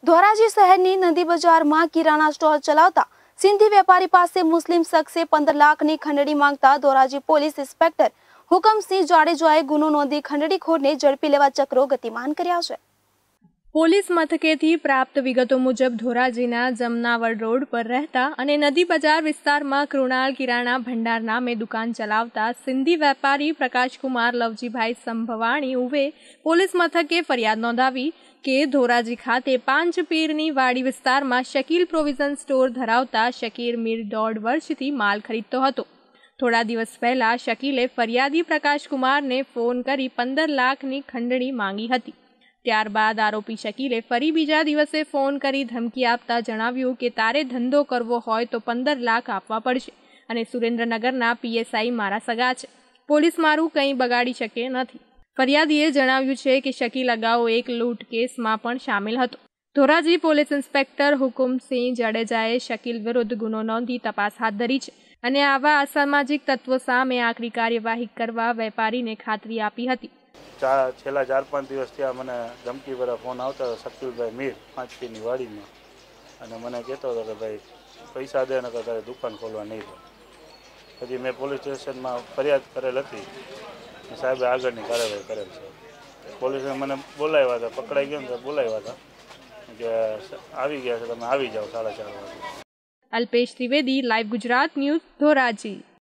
ધોરાજી શહેરની નદી બજારમાં કિરાણા સ્ટોર ચલાવતા સિંધી વેપારી પાસે મુસ્લિમ શખ્સે 15 લાખની ખંડણી માંગતા ધોરાજી પોલીસ ઇન્સ્પેક્ટર હુકમસિંહ જાડેજાએ ગુનો નોંધી ખંડણીખોરને ઝડપી લેવા ચક્રો ગતિમાન કર્યા છે। પોલીસ મથકેથી પ્રાપ્ત વિગતો મુજબ ધોરાજીના જમનાવડ રોડ પર રહેતા અને નદી બજાર વિસ્તારમાં કૃણાલ કિરાણા ભંડાર નામે દુકાન ચલાવતા સિંધી વેપારી પ્રકાશકુમાર લવજીભાઈ સંભવાણી ઉવે પોલીસ મથકે ફરિયાદ નોંધાવી કે ધોરાજી ખાતે 5 પીરની વાડી વિસ્તારમાં શકીલ પ્રોવિઝન સ્ટોર ધરાવતા શકીર મીર 1.5 વર્ષથી માલ ખરીદતો હતો। થોડા દિવસ પહેલા શકીલે ફરિયાદી પ્રકાશકુમારને ફોન કરી 15 લાખની ખંડણી માંગી હતી। ત્યારબાદ આરોપી શકીલે ફરી બીજા દિવસે ફોન કરી ધમકી આપતા જણાવ્યું કે તારે ધંધો કરવો હોય તો 15 લાખ આપવા પડશે અને સુરેન્દ્રનગરના પીએસઆઈ મારા સગા છે, પોલીસ મારું કંઈ બગાડી શકે નથી। ફરિયાદીએ જણાવ્યું છે કે શકીલ અગાઉ એક લૂંટ કેસમાં પણ સામેલ હતો। ધોરાજી પોલીસ ઇન્સ્પેક્ટર હુકમસિંહ જાડેજાએ શકીલ વિરુદ્ધ ગુનો નોંધી તપાસ હાથ ધરી છે અને આવા અસામાજિક તત્વો સામે આકરી કાર્યવાહી કરવા વેપારીને ખાતરી આપી હતી। છેલ્લા 4-5 દિવસથી આ મને ધમકી ભરા ફોન આવતા હતો શકીલભાઈ મીર 5 પીરની વાડીમાં, અને મને કહેતો હતો કે ભાઈ પૈસા દે નકર તારે દુકાન ખોલવા નહીં દે। પછી મેં પોલીસ સ્ટેશનમાં ફરિયાદ કરેલ હતી, સાહેબે આગળની કાર્યવાહી કરેલ છે। પોલીસે મને બોલાવ્યા હતા, પકડાઈ ગયો ને તો બોલાવ્યા હતા કે આવી ગયા છે, તમે આવી જાઓ 4:30 વાગે। Alpesh Trivedi, live Gujarat news, Dhoraji.